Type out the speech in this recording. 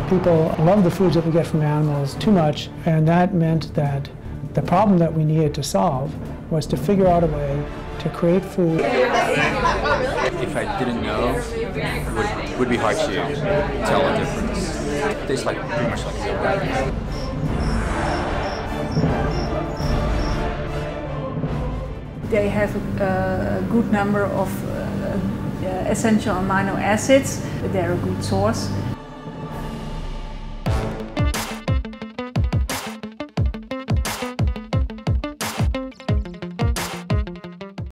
People love the foods that we get from animals too much, and that meant that the problem that we needed to solve was to figure out a way to create food. If I didn't know, it would be hard to tell the difference. It tastes like pretty much like milk. They have a good number of essential amino acids. They're a good source.